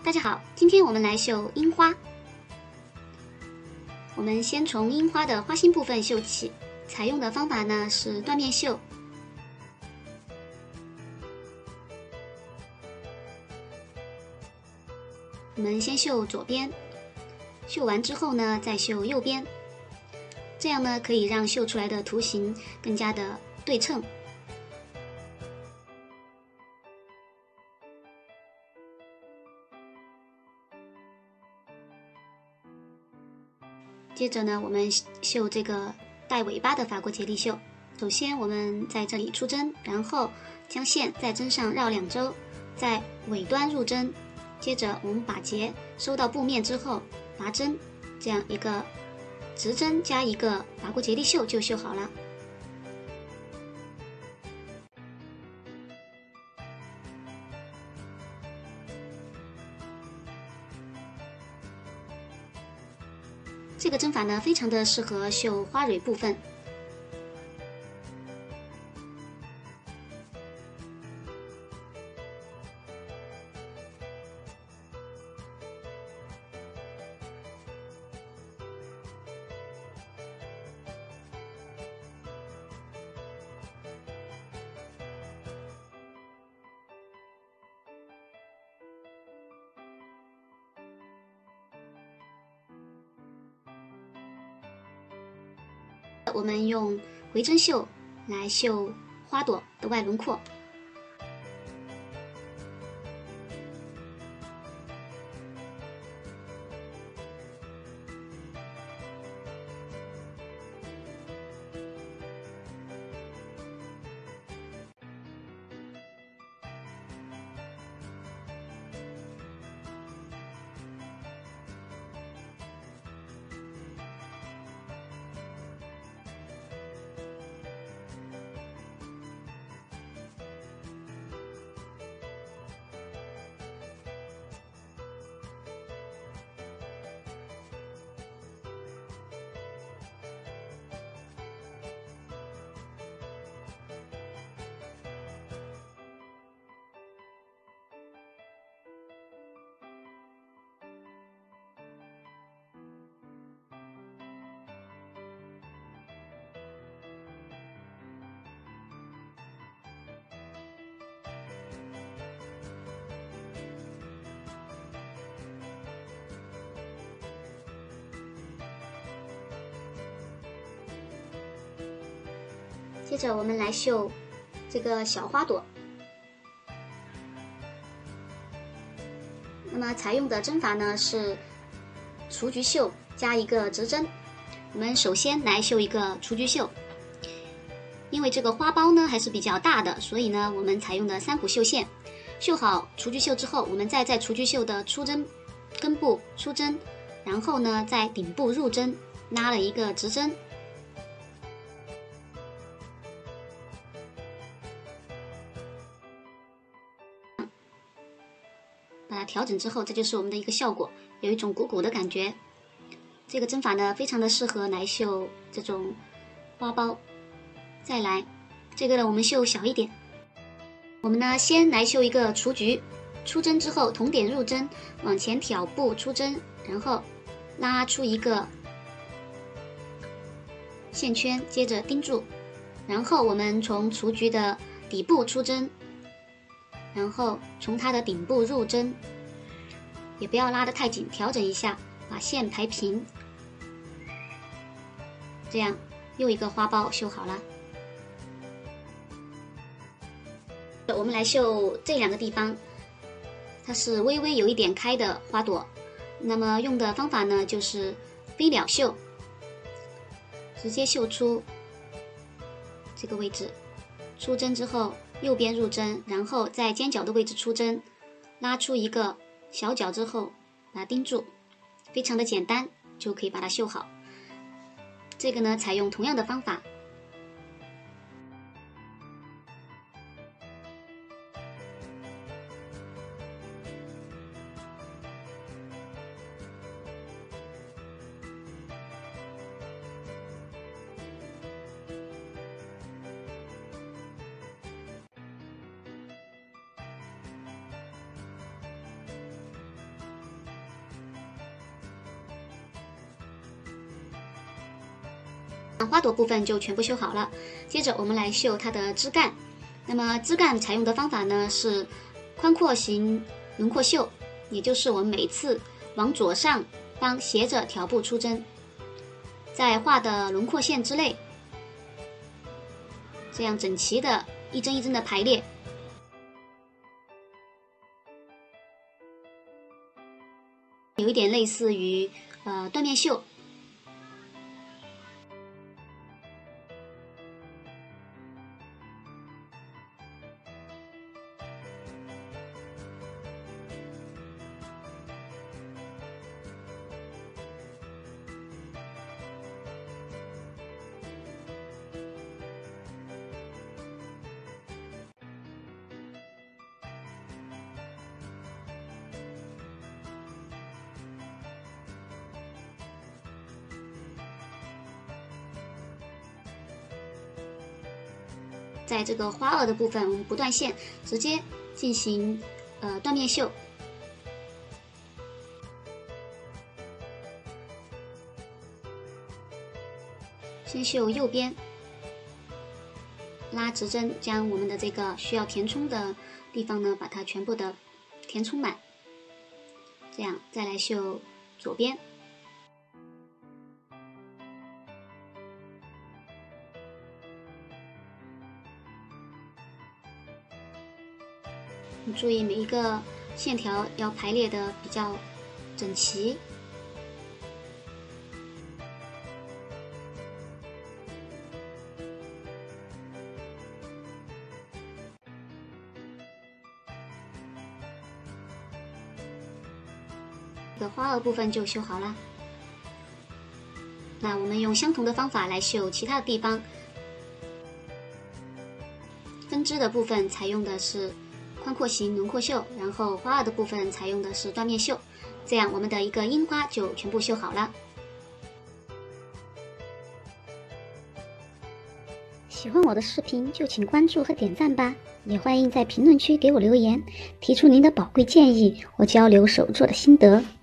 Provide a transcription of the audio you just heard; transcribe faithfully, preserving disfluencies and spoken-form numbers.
大家好，今天我们来绣樱花。我们先从樱花的花心部分绣起，采用的方法呢是缎面绣。我们先绣左边，绣完之后呢再绣右边，这样呢可以让绣出来的图形更加的对称。 接着呢，我们绣这个带尾巴的法国节力绣。首先，我们在这里出针，然后将线在针上绕两周，在尾端入针。接着，我们把结收到布面之后，拔针，这样一个直针加一个法国节力绣就绣好了。 这个针法呢，非常的适合绣花蕊部分。我们用回针绣来绣花朵的外轮廓。接着我们来绣这个小花朵。那么采用的针法呢是雏菊绣加一个直针。我们首先来绣一个雏菊绣，因为这个花苞呢还是比较大的，所以呢我们采用的三股绣线。绣好雏菊绣之后，我们再在雏菊绣的出针根部出针，然后呢在顶部入针，拉了一个直针。 把它调整之后，这就是我们的一个效果，有一种鼓鼓的感觉。这个针法呢，非常的适合来绣这种花苞。再来，这个呢，我们绣小一点。我们呢，先来绣一个雏菊，出针之后同点入针，往前挑布出针，然后拉出一个线圈，接着钉住，然后我们从雏菊的底部出针。 然后从它的顶部入针，也不要拉得太紧，调整一下，把线排平，这样又一个花苞绣好了。我们来绣这两个地方，它是微微有一点开的花朵，那么用的方法呢就是飞鸟绣，直接绣出这个位置，出针之后。 右边入针，然后在尖角的位置出针，拉出一个小角之后，把它钉住，非常的简单，就可以把它绣好。这个呢，采用同样的方法。 花朵部分就全部绣好了。接着我们来绣它的枝干。那么枝干采用的方法呢是宽廓形轮廓绣，也就是我们每次往左上方斜着条布出针，在画的轮廓线之内，这样整齐的一针一针的排列。有一点类似于呃缎面绣。在这个花萼的部分，我们不断线，直接进行呃缎面绣。先绣右边，拉直针，将我们的这个需要填充的地方呢，把它全部的填充满。这样再来绣左边。注意每一个线条要排列的比较整齐。这个花萼部分就绣好了。那我们用相同的方法来绣其他的地方。分枝的部分采用的是宽廓形轮廓绣，然后花萼的部分采用的是缎面绣，这样我们的一个樱花就全部绣好了。 喜欢我的视频就请关注和点赞吧，也欢迎在评论区给我留言，提出您的宝贵建议，我交流手作的心得。